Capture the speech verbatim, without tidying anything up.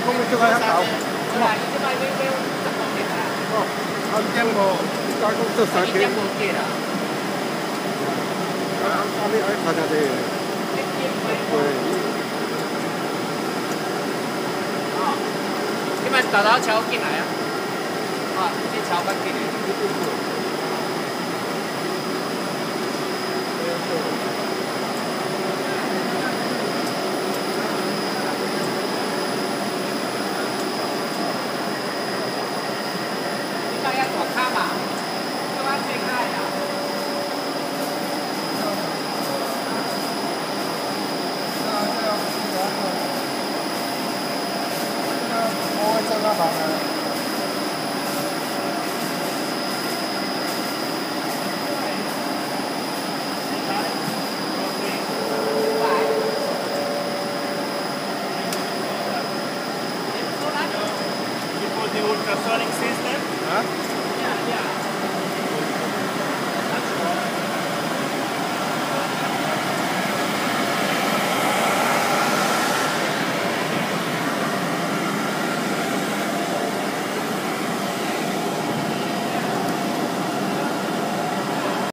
讲要做啊遐高。 对啦，伊即摆要要十公斤啦。 哦，啊点无，加讲做三斤。 一点无计啦。 啊啊，你爱拍下这个。对。 啊，即摆豆豆桥进来啊！啊，这桥较紧诶。大家大卡嘛，要安全开啦。 我会做那行啊。 The ultrasonic system. Huh?